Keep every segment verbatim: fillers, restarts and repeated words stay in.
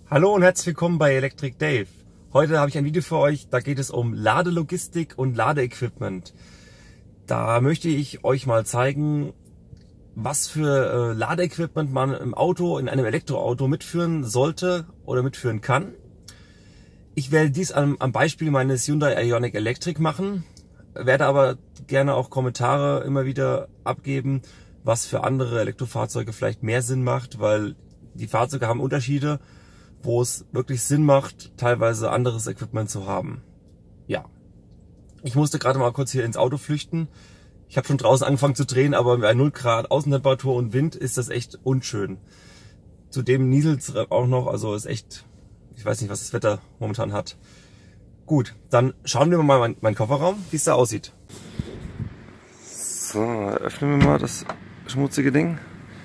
Hallo und herzlich willkommen bei Electric Dave. Heute habe ich ein Video für euch, da geht es um Ladelogistik und Ladeequipment. Da möchte ich euch mal zeigen, was für äh, Ladeequipment man im Auto, in einem Elektroauto mitführen sollte oder mitführen kann. Ich werde dies am, am Beispiel meines Hyundai Ioniq Electric machen, werde aber gerne auch Kommentare immer wieder abgeben, was für andere Elektrofahrzeuge vielleicht mehr Sinn macht, weil die Fahrzeuge haben Unterschiede, wo es wirklich Sinn macht, teilweise anderes Equipment zu haben. Ja, ich musste gerade mal kurz hier ins Auto flüchten. Ich habe schon draußen angefangen zu drehen, aber bei null Grad Außentemperatur und Wind ist das echt unschön. Zudem nieselt es auch noch, also ist echt, ich weiß nicht, was das Wetter momentan hat. Gut, dann schauen wir mal meinen mein Kofferraum, wie es da aussieht. So, öffnen wir mal das schmutzige Ding.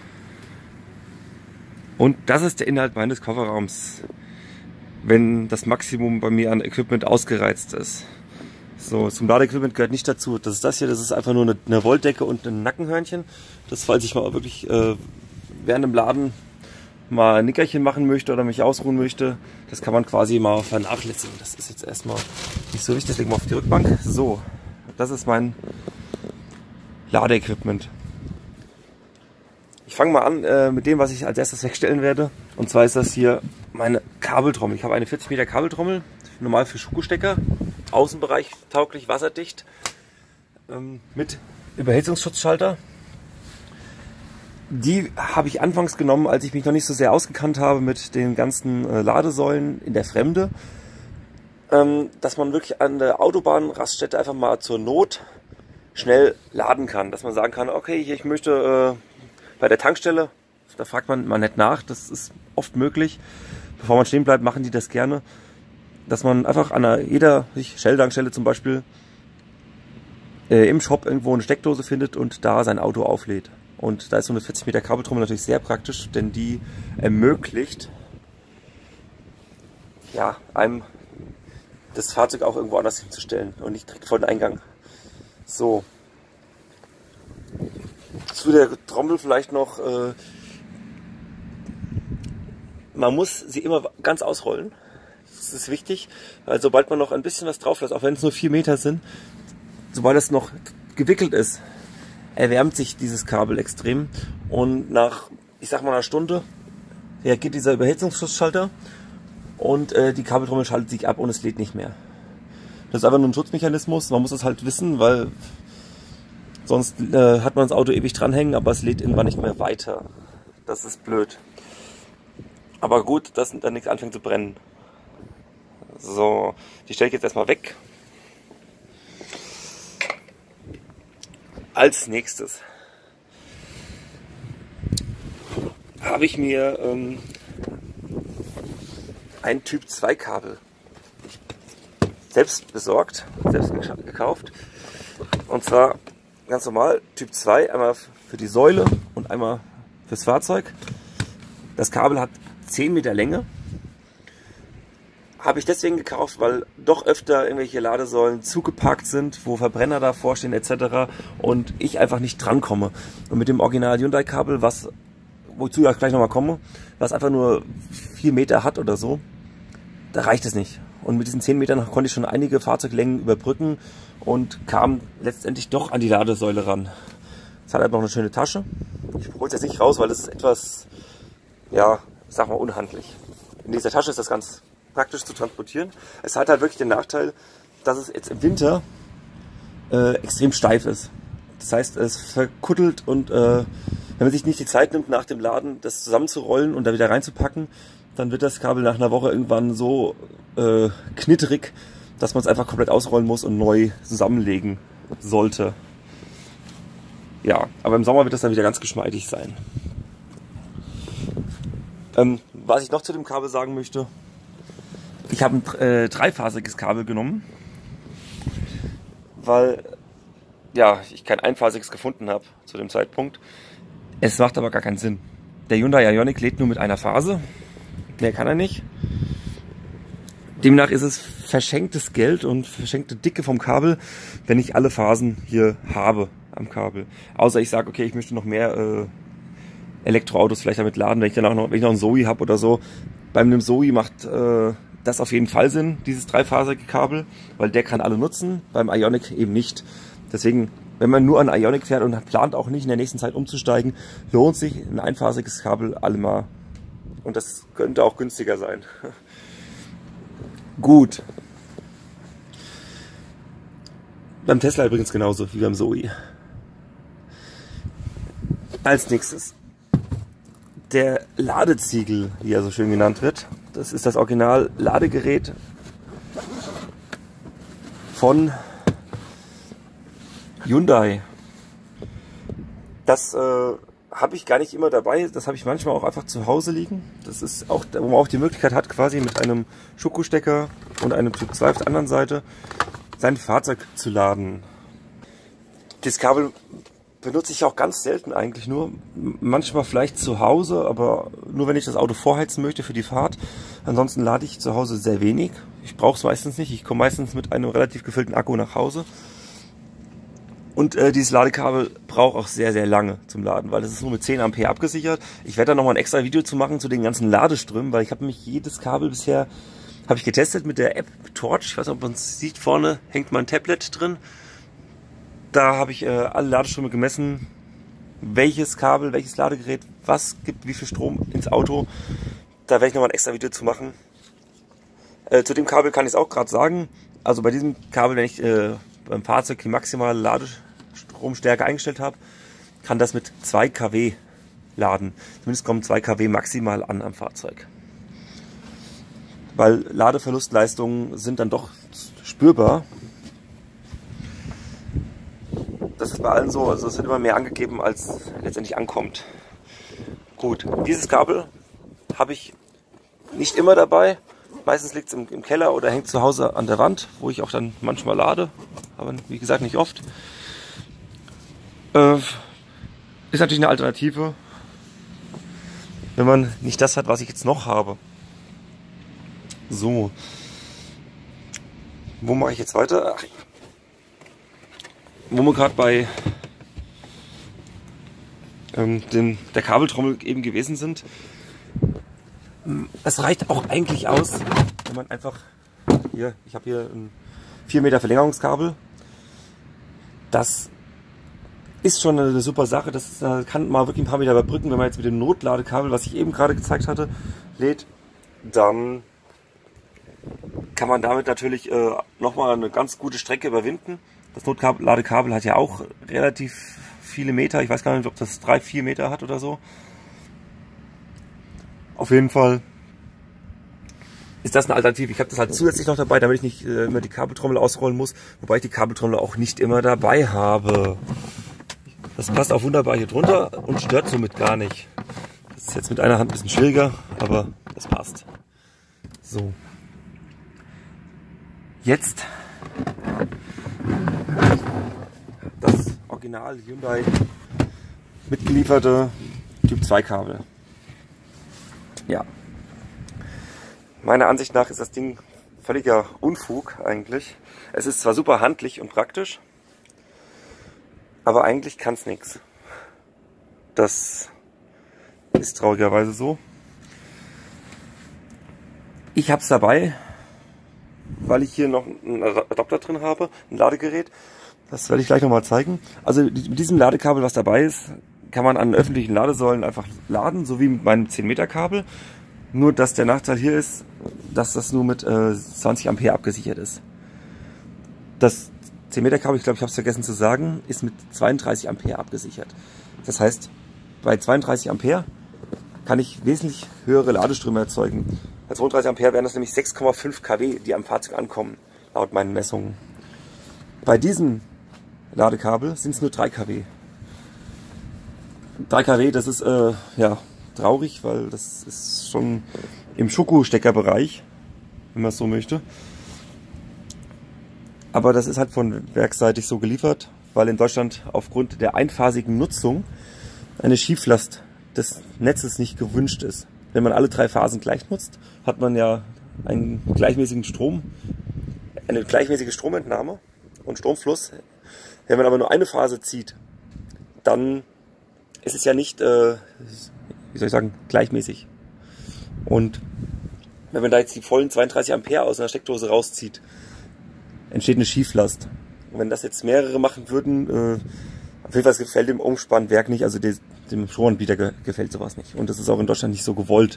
Und das ist der Inhalt meines Kofferraums, wenn das Maximum bei mir an Equipment ausgereizt ist. So, zum Ladeequipment gehört nicht dazu. Das ist das hier, das ist einfach nur eine, eine Wolldecke und ein Nackenhörnchen. Das, falls ich mal wirklich äh, während dem Laden mal ein Nickerchen machen möchte oder mich ausruhen möchte, das kann man quasi mal vernachlässigen. Das ist jetzt erstmal nicht so wichtig, das legen wir auf die Rückbank. So, das ist mein Ladeequipment. Ich fange mal an äh, mit dem, was ich als erstes wegstellen werde. Und zwar ist das hier meine Kabeltrommel. Ich habe eine vierzig Meter Kabeltrommel, normal für Schuhstecker, Außenbereich tauglich, wasserdicht, ähm, mit Überhitzungsschutzschalter. Die habe ich anfangs genommen, als ich mich noch nicht so sehr ausgekannt habe mit den ganzen äh, Ladesäulen in der Fremde. Ähm, dass man wirklich an der Autobahnraststätte einfach mal zur Not schnell laden kann. Dass man sagen kann, okay, hier, ich möchte... Äh, Bei der Tankstelle, da fragt man mal nicht nach, das ist oft möglich. Bevor man stehen bleibt, machen die das gerne. Dass man einfach an einer, jeder Shell-Tankstelle zum Beispiel äh, im Shop irgendwo eine Steckdose findet und da sein Auto auflädt. Und da ist so eine vierzig Meter Kabeltrommel natürlich sehr praktisch, denn die ermöglicht ja, einem das Fahrzeug auch irgendwo anders hinzustellen und nicht direkt vor den Eingang. So. Zu der Trommel vielleicht noch, äh, man muss sie immer ganz ausrollen, das ist wichtig, weil sobald man noch ein bisschen was drauf lässt, auch wenn es nur vier Meter sind, sobald es noch gewickelt ist, erwärmt sich dieses Kabel extrem und nach, ich sag mal einer Stunde, reagiert dieser Überhitzungsschutzschalter und äh, die Kabeltrommel schaltet sich ab und es lädt nicht mehr. Das ist einfach nur ein Schutzmechanismus, man muss das halt wissen, weil sonst äh, hat man das Auto ewig dranhängen, aber es lädt irgendwann nicht mehr weiter. Das ist blöd. Aber gut, dass dann nichts anfängt zu brennen. So, die stelle ich jetzt erstmal weg. Als nächstes habe ich mir ähm, ein Typ zwei Kabel selbst besorgt, selbst gekauft. Und zwar ganz normal, Typ zwei, einmal für die Säule und einmal fürs Fahrzeug. Das Kabel hat zehn Meter Länge. Habe ich deswegen gekauft, weil doch öfter irgendwelche Ladesäulen zugeparkt sind, wo Verbrenner davor stehen et cetera. Und ich einfach nicht drankomme. Und mit dem Original Hyundai Kabel, was, wozu ich gleich nochmal komme, was einfach nur vier Meter hat oder so, da reicht es nicht. Und mit diesen zehn Metern konnte ich schon einige Fahrzeuglängen überbrücken und kam letztendlich doch an die Ladesäule ran. Es hat halt noch eine schöne Tasche. Ich hole es jetzt nicht raus, weil es ist etwas, ja, sag mal, unhandlich. In dieser Tasche ist das ganz praktisch zu transportieren. Es hat halt wirklich den Nachteil, dass es jetzt im Winter äh, extrem steif ist. Das heißt, es verkuttelt und äh, wenn man sich nicht die Zeit nimmt, nach dem Laden das zusammenzurollen und da wieder reinzupacken, dann wird das Kabel nach einer Woche irgendwann so äh, knitterig, dass man es einfach komplett ausrollen muss und neu zusammenlegen sollte. Ja, aber im Sommer wird das dann wieder ganz geschmeidig sein. Ähm, was ich noch zu dem Kabel sagen möchte, ich habe ein äh, dreiphasiges Kabel genommen, weil ja, ich kein einphasiges gefunden habe zu dem Zeitpunkt. Es macht aber gar keinen Sinn. Der Hyundai Ioniq lädt nur mit einer Phase. Mehr kann er nicht. Demnach ist es verschenktes Geld und verschenkte Dicke vom Kabel, wenn ich alle Phasen hier habe am Kabel. Außer ich sage, okay, ich möchte noch mehr äh, Elektroautos vielleicht damit laden, wenn ich dann auch noch, wenn ich noch einen Zoe habe oder so, Beim einem Zoe macht äh, das auf jeden Fall Sinn, dieses dreiphasige Kabel, weil der kann alle nutzen, beim Ioniq eben nicht. Deswegen, wenn man nur an Ioniq fährt und plant auch nicht in der nächsten Zeit umzusteigen, lohnt sich ein einphasiges Kabel allemal. Und das könnte auch günstiger sein. Gut. Beim Tesla übrigens genauso wie beim Zoe. Als nächstes der Ladeziegel, wie er so schön genannt wird. Das ist das Original Ladegerät von Hyundai. Das äh, habe ich gar nicht immer dabei. Das habe ich manchmal auch einfach zu Hause liegen. Das ist auch, wo man auch die Möglichkeit hat, quasi mit einem Schokostecker und einem Typ zwei auf der anderen Seite sein Fahrzeug zu laden. Das Kabel benutze ich auch ganz selten eigentlich nur. Manchmal vielleicht zu Hause, aber nur wenn ich das Auto vorheizen möchte für die Fahrt. Ansonsten lade ich zu Hause sehr wenig. Ich brauche es meistens nicht. Ich komme meistens mit einem relativ gefüllten Akku nach Hause. Und äh, dieses Ladekabel braucht auch sehr, sehr lange zum Laden, weil es ist nur mit zehn Ampere abgesichert. Ich werde da nochmal ein extra Video zu machen zu den ganzen Ladeströmen, weil ich habe mich jedes Kabel bisher habe ich getestet mit der App Torch. Ich weiß nicht, ob man es sieht, vorne hängt mein Tablet drin. Da habe ich äh, alle Ladeströme gemessen, welches Kabel, welches Ladegerät, was gibt wie viel Strom ins Auto. Da werde ich nochmal ein extra Video zu machen. Äh, zu dem Kabel kann ich es auch gerade sagen. Also bei diesem Kabel, wenn ich äh, beim Fahrzeug die maximale Ladestromstärke eingestellt habe, kann das mit zwei Kilowatt laden. Zumindest kommen zwei Kilowatt maximal an am Fahrzeug. Weil Ladeverlustleistungen sind dann doch spürbar. Das ist bei allen so, also es wird immer mehr angegeben, als letztendlich ankommt. Gut, dieses Kabel habe ich nicht immer dabei. Meistens liegt es im, im Keller oder hängt zu Hause an der Wand, wo ich auch dann manchmal lade, aber wie gesagt nicht oft. Äh, ist natürlich eine Alternative, wenn man nicht das hat, was ich jetzt noch habe. So, wo mache ich jetzt weiter? Ach, wo wir gerade bei ähm, dem, der Kabeltrommel eben gewesen sind. Es reicht auch eigentlich aus, wenn man einfach hier, ich habe hier ein vier Meter Verlängerungskabel. Das ist schon eine super Sache. Das kann man wirklich ein paar Meter überbrücken. Wenn man jetzt mit dem Notladekabel, was ich eben gerade gezeigt hatte, lädt, dann kann man damit natürlich äh, nochmal eine ganz gute Strecke überwinden. Das Notladekabel hat ja auch relativ viele Meter. Ich weiß gar nicht, ob das drei, vier Meter hat oder so. Auf jeden Fall ist das eine Alternative. Ich habe das halt zusätzlich noch dabei, damit ich nicht äh, immer die Kabeltrommel ausrollen muss. Wobei ich die Kabeltrommel auch nicht immer dabei habe. Das passt auch wunderbar hier drunter und stört somit gar nicht. Das ist jetzt mit einer Hand ein bisschen schwieriger, aber das passt. So. Jetzt das Original Hyundai mitgelieferte Typ zwei Kabel. Ja. Meiner Ansicht nach ist das Ding völliger Unfug eigentlich. Es ist zwar super handlich und praktisch, aber eigentlich kann es nichts. Das ist traurigerweise so. Ich habe es dabei, weil ich hier noch einen Adapter drin habe, ein Ladegerät. Das werde ich gleich nochmal zeigen. Also mit diesem Ladekabel, was dabei ist, kann man an öffentlichen Ladesäulen einfach laden, so wie mit meinem zehn Meter Kabel. Nur, dass der Nachteil hier ist, dass das nur mit äh, zwanzig Ampere abgesichert ist. Das zehn Meter Kabel, ich glaube, ich habe es vergessen zu sagen, ist mit zweiunddreißig Ampere abgesichert. Das heißt, bei zweiunddreißig Ampere kann ich wesentlich höhere Ladeströme erzeugen. Bei zweiunddreißig Ampere wären das nämlich sechs Komma fünf Kilowatt, die am Fahrzeug ankommen, laut meinen Messungen. Bei diesem Ladekabel sind es nur drei Kilowatt. drei Kilowatt, das ist äh, ja traurig, weil das ist schon im Schokosteckerbereich, wenn man es so möchte. Aber das ist halt von werksseitig so geliefert, weil in Deutschland aufgrund der einphasigen Nutzung eine Schieflast des Netzes nicht gewünscht ist. Wenn man alle drei Phasen gleich nutzt, hat man ja einen gleichmäßigen Strom, eine gleichmäßige Stromentnahme und Stromfluss. Wenn man aber nur eine Phase zieht, dann ist es ja nicht, äh, wie soll ich sagen, gleichmäßig. Und wenn man da jetzt die vollen zweiunddreißig Ampere aus einer Steckdose rauszieht, entsteht eine Schieflast. Und wenn das jetzt mehrere machen würden, äh, auf jeden Fall gefällt dem Umspannwerk nicht, also dem, dem Stromanbieter ge gefällt sowas nicht. Und das ist auch in Deutschland nicht so gewollt.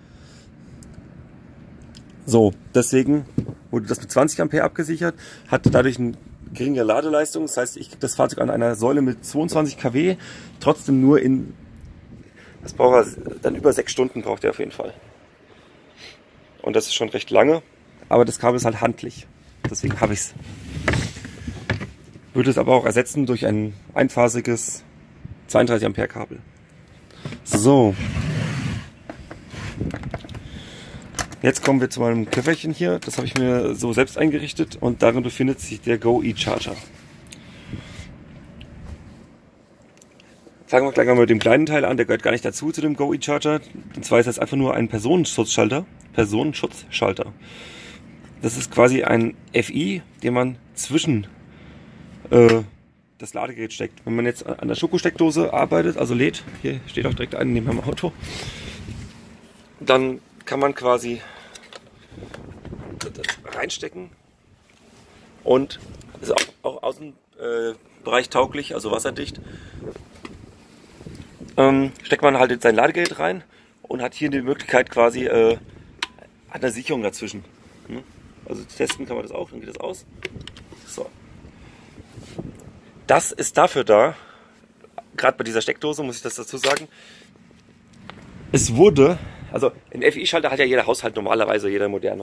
So, deswegen wurde das mit zwanzig Ampere abgesichert, hat dadurch eine geringere Ladeleistung. Das heißt, ich kriege das Fahrzeug an einer Säule mit zweiundzwanzig Kilowatt, trotzdem nur in, das braucht er dann über sechs Stunden braucht er auf jeden Fall. Und das ist schon recht lange, aber das Kabel ist halt handlich. Deswegen habe ich es. Würde es aber auch ersetzen durch ein einphasiges zweiunddreißig Ampere Kabel. So. Jetzt kommen wir zu meinem Köfferchen hier. Das habe ich mir so selbst eingerichtet und darin befindet sich der Go E-Charger. Fangen wir gleich mal mit dem kleinen Teil an, der gehört gar nicht dazu zu dem Go E-Charger. Und zwar ist das einfach nur ein Personenschutzschalter. Personenschutzschalter. Das ist quasi ein F I, den man zwischen äh, das Ladegerät steckt. Wenn man jetzt an der Schokosteckdose arbeitet, also lädt, hier steht auch direkt eine neben meinem Auto, dann kann man quasi reinstecken und ist auch, auch Außenbereich äh, tauglich, also wasserdicht. Ähm, steckt man halt in sein Ladegerät rein und hat hier die Möglichkeit quasi äh, eine Sicherung dazwischen. Hm? Also testen kann man das auch, dann geht das aus. So. Das ist dafür da, gerade bei dieser Steckdose muss ich das dazu sagen, es wurde, also ein F I-Schalter hat ja jeder Haushalt normalerweise, jeder moderne.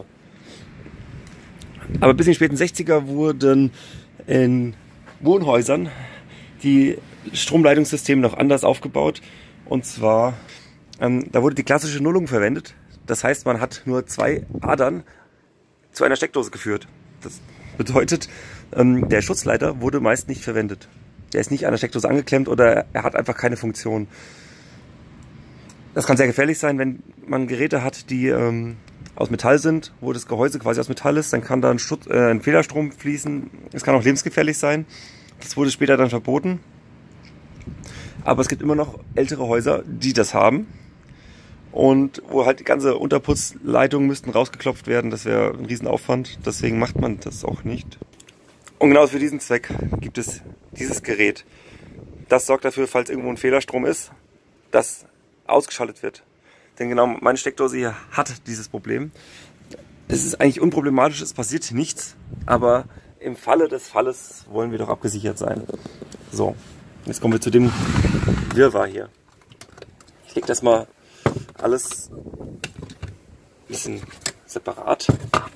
Aber bis in die späten sechziger wurden in Wohnhäusern die Stromleitungssysteme noch anders aufgebaut. Und zwar, ähm, da wurde die klassische Nullung verwendet. Das heißt, man hat nur zwei Adern zu einer Steckdose geführt. Das bedeutet, ähm, der Schutzleiter wurde meist nicht verwendet. Der ist nicht an der Steckdose angeklemmt oder er hat einfach keine Funktion. Das kann sehr gefährlich sein, wenn man Geräte hat, die ähm, aus Metall sind, wo das Gehäuse quasi aus Metall ist, dann kann da ein, Schutz, äh, ein Fehlerstrom fließen. Es kann auch lebensgefährlich sein. Das wurde später dann verboten. Aber es gibt immer noch ältere Häuser, die das haben. Und wo halt die ganze Unterputzleitungen müssten rausgeklopft werden. Das wäre ein Riesenaufwand. Deswegen macht man das auch nicht. Und genau für diesen Zweck gibt es dieses Gerät. Das sorgt dafür, falls irgendwo ein Fehlerstrom ist, dass ausgeschaltet wird. Denn genau meine Steckdose hier hat dieses Problem. Es ist eigentlich unproblematisch, es passiert nichts, aber im Falle des Falles wollen wir doch abgesichert sein. So, jetzt kommen wir zu dem Wirrwarr hier. Ich lege das mal alles ein bisschen separat.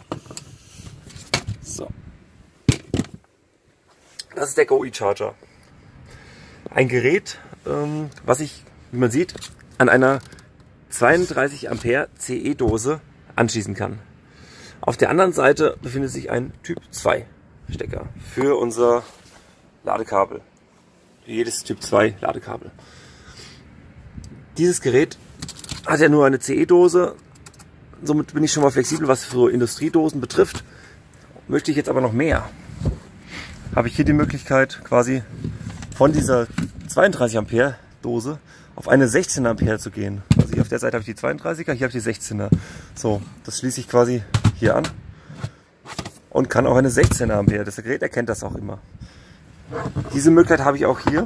So. Das ist der Go E-Charger. Ein Gerät, ähm, was ich, wie man sieht, an einer zweiunddreißig Ampere C E-Dose anschließen kann. Auf der anderen Seite befindet sich ein Typ zwei Stecker für unser Ladekabel. Für jedes Typ zwei Ladekabel. Dieses Gerät hat ja nur eine C E-Dose. Somit bin ich schon mal flexibel, was für Industriedosen betrifft. Möchte ich jetzt aber noch mehr, habe ich hier die Möglichkeit, quasi von dieser zweiunddreißig Ampere Dose auf eine sechzehn Ampere zu gehen. Also hier auf der Seite habe ich die zweiunddreißiger, hier habe ich die sechzehner. So, das schließe ich quasi hier an und kann auch eine sechzehn Ampere. Das Gerät erkennt das auch immer. Diese Möglichkeit habe ich auch hier.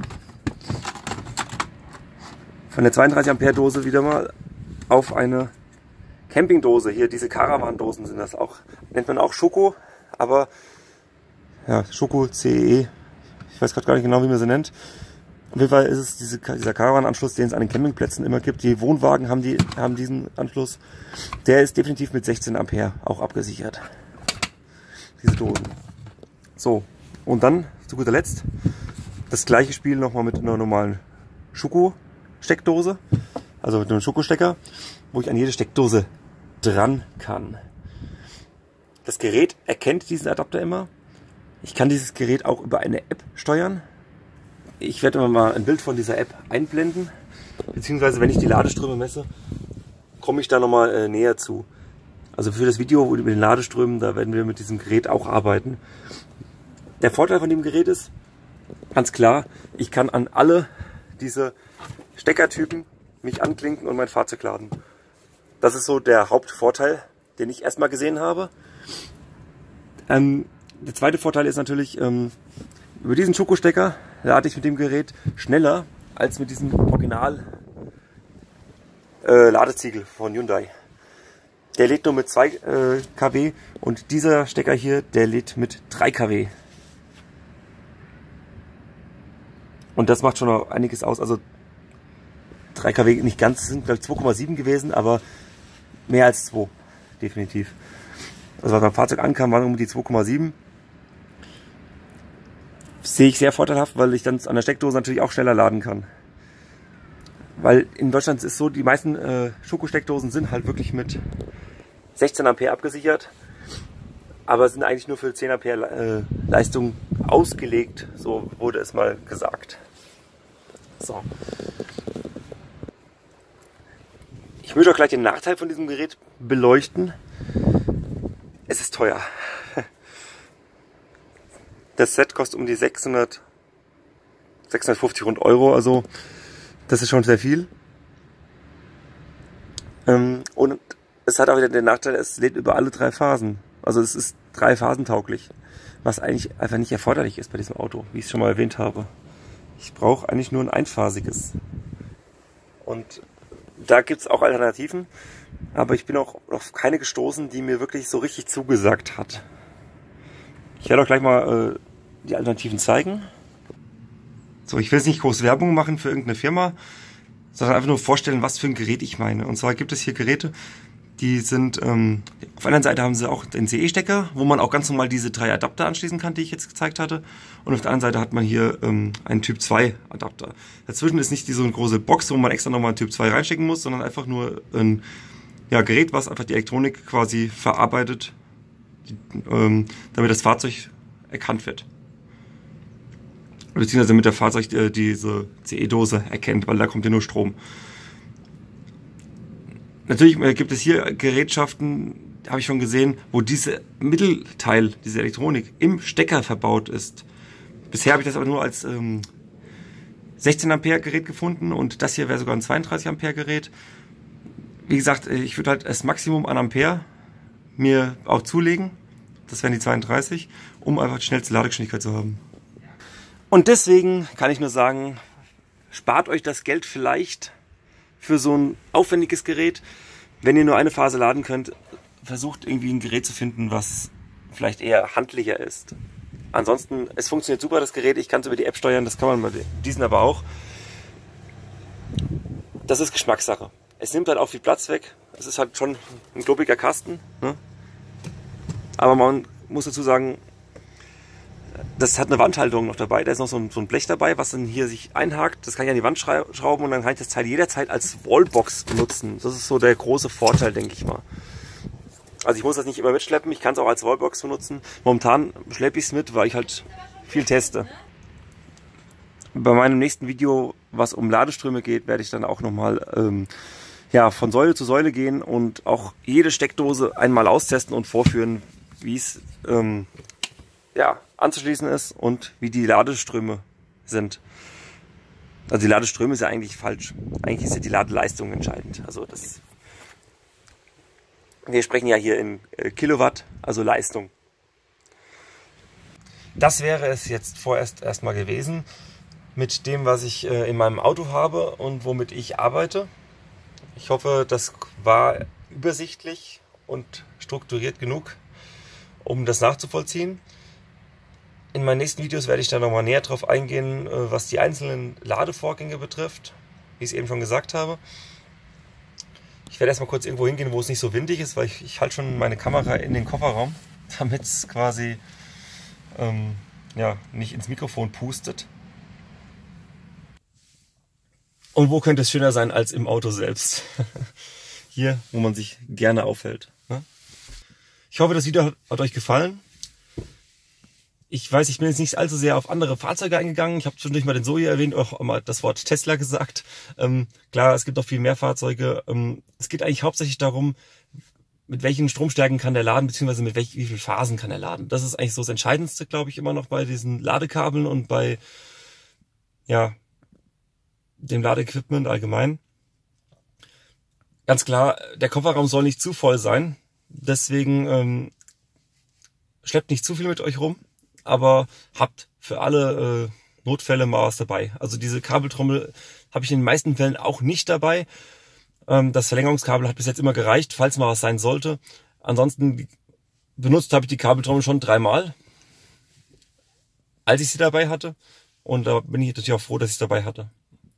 Von der zweiunddreißig Ampere Dose wieder mal auf eine Campingdose. Hier diese Caravan-Dosen sind das auch. Nennt man auch Schoko, aber ja, Schoko C E. Ich weiß gerade gar nicht genau, wie man sie nennt. Auf jeden Fall ist es diese, dieser Caravan-Anschluss, den es an den Campingplätzen immer gibt. Die Wohnwagen haben, die, haben diesen Anschluss. Der ist definitiv mit sechzehn Ampere auch abgesichert. Diese Dosen. So, und dann zu guter Letzt das gleiche Spiel nochmal mit einer normalen Schoko-Steckdose. Also mit einem Schokostecker, wo ich an jede Steckdose dran kann. Das Gerät erkennt diesen Adapter immer. Ich kann dieses Gerät auch über eine App steuern. Ich werde mal ein Bild von dieser App einblenden, beziehungsweise wenn ich die Ladeströme messe, komme ich da nochmal äh, näher zu. Also für das Video mit den Ladeströmen, da werden wir mit diesem Gerät auch arbeiten. Der Vorteil von dem Gerät ist, ganz klar, ich kann an alle diese Steckertypen mich anklinken und mein Fahrzeug laden. Das ist so der Hauptvorteil den ich erstmal gesehen habe. Ähm, der zweite Vorteil ist natürlich, ähm, über diesen Schokostecker lade ich mit dem Gerät schneller als mit diesem Original äh, Ladeziegel von Hyundai. Der lädt nur mit zwei äh, Kilowatt und dieser Stecker hier, der lädt mit drei Kilowatt. Und das macht schon noch einiges aus. Also drei Kilowatt nicht ganz, sind glaube ich zwei Komma sieben gewesen, aber mehr als zwei, definitiv. Also als mein Fahrzeug ankam, waren um die zwei Komma sieben. Sehe ich sehr vorteilhaft, weil ich dann an der Steckdose natürlich auch schneller laden kann. Weil in Deutschland ist so, die meisten äh, Schokosteckdosen sind halt wirklich mit sechzehn Ampere abgesichert, aber sind eigentlich nur für zehn Ampere äh, Leistung ausgelegt, so wurde es mal gesagt. So. Ich möchte auch gleich den Nachteil von diesem Gerät beleuchten. Es ist teuer. Das Set kostet um die sechshundert, sechshundertfünfzig rund Euro, also das ist schon sehr viel. Ähm, und es hat auch wieder den Nachteil, es lädt über alle drei Phasen. Also es ist drei Phasen tauglich, was eigentlich einfach nicht erforderlich ist bei diesem Auto, wie ich es schon mal erwähnt habe. Ich brauche eigentlich nur ein einphasiges. Und da gibt es auch Alternativen, aber ich bin auch auf keine gestoßen, die mir wirklich so richtig zugesagt hat. Ich werde auch gleich mal äh, die Alternativen zeigen. So, ich will jetzt nicht groß Werbung machen für irgendeine Firma, sondern einfach nur vorstellen, was für ein Gerät ich meine. Und zwar gibt es hier Geräte, die sind, ähm, auf der anderen Seite haben sie auch den C E-Stecker, wo man auch ganz normal diese drei Adapter anschließen kann, die ich jetzt gezeigt hatte. Und auf der anderen Seite hat man hier ähm, einen Typ zwei Adapter. Dazwischen ist nicht so eine große Box, wo man extra nochmal einen Typ zwei reinstecken muss, sondern einfach nur ein ja, Gerät, was einfach die Elektronik quasi verarbeitet, die, ähm, damit das Fahrzeug erkannt wird. Beziehungsweise damit der Fahrzeug äh, diese C E-Dose erkennt, weil da kommt ja nur Strom. Natürlich äh, gibt es hier Gerätschaften, habe ich schon gesehen, wo diese Mittelteil, diese Elektronik im Stecker verbaut ist. Bisher habe ich das aber nur als ähm, sechzehn Ampere Gerät gefunden und das hier wäre sogar ein zweiunddreißig Ampere Gerät. Wie gesagt, ich würde halt das Maximum an Ampere mir auch zulegen, das wären die zweiunddreißig, um einfach die schnellste Ladegeschwindigkeit zu haben. Und deswegen kann ich nur sagen, spart euch das Geld vielleicht für so ein aufwendiges Gerät. Wenn ihr nur eine Phase laden könnt, versucht irgendwie ein Gerät zu finden, was vielleicht eher handlicher ist. Ansonsten, es funktioniert super, das Gerät. Ich kann es über die App steuern, das kann man bei diesen aber auch. Das ist Geschmackssache. Es nimmt halt auch viel Platz weg. Es ist halt schon ein klobiger Kasten. Ne? Aber man muss dazu sagen, das hat eine Wandhalterung noch dabei. Da ist noch so ein, so ein Blech dabei, was dann hier sich einhakt. Das kann ich an die Wand schrauben und dann kann ich das Teil jederzeit als Wallbox benutzen. Das ist so der große Vorteil, denke ich mal. Also ich muss das nicht immer mitschleppen, ich kann es auch als Wallbox benutzen. Momentan schleppe ich es mit, weil ich halt viel teste. Bei meinem nächsten Video, was um Ladeströme geht, werde ich dann auch nochmal ähm, ja, von Säule zu Säule gehen und auch jede Steckdose einmal austesten und vorführen, wie es ähm, ja, anzuschließen ist und wie die Ladeströme sind. Also die Ladeströme ist ja eigentlich falsch. Eigentlich ist ja die Ladeleistung entscheidend. Also das, wir sprechen ja hier in äh, Kilowatt, also Leistung. Das wäre es jetzt vorerst erstmal gewesen mit dem, was ich äh, in meinem Auto habe und womit ich arbeite. Ich hoffe, das war übersichtlich und strukturiert genug, um das nachzuvollziehen. In meinen nächsten Videos werde ich da nochmal näher drauf eingehen, was die einzelnen Ladevorgänge betrifft, wie ich es eben schon gesagt habe. Ich werde erstmal kurz irgendwo hingehen, wo es nicht so windig ist, weil ich, ich halte schon meine Kamera in den Kofferraum, damit es quasi ähm, ja, nicht ins Mikrofon pustet. Und wo könnte es schöner sein als im Auto selbst? Hier, wo man sich gerne aufhält. Ne? Ich hoffe, das Video hat, hat euch gefallen. Ich weiß, ich bin jetzt nicht allzu sehr auf andere Fahrzeuge eingegangen. Ich habe zwischendurch mal den Zoe erwähnt, auch mal das Wort Tesla gesagt. Ähm, klar, es gibt auch viel mehr Fahrzeuge. Ähm, es geht eigentlich hauptsächlich darum, mit welchen Stromstärken kann der laden, beziehungsweise mit welch, wie vielen Phasen kann er laden. Das ist eigentlich so das Entscheidendste, glaube ich, immer noch bei diesen Ladekabeln und bei ja dem Ladeequipment allgemein. Ganz klar, der Kofferraum soll nicht zu voll sein. Deswegen ähm, schleppt nicht zu viel mit euch rum, aber habt für alle äh, Notfälle mal was dabei. Also diese Kabeltrommel habe ich in den meisten Fällen auch nicht dabei. Ähm, das Verlängerungskabel hat bis jetzt immer gereicht, falls mal was sein sollte. Ansonsten benutzt habe ich die Kabeltrommel schon dreimal, als ich sie dabei hatte. Und da bin ich natürlich auch froh, dass ich es dabei hatte.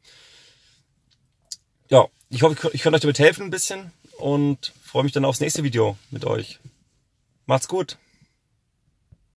Ja, ich hoffe, ich konnte euch damit helfen ein bisschen und freue mich dann aufs nächste Video mit euch. Macht's gut!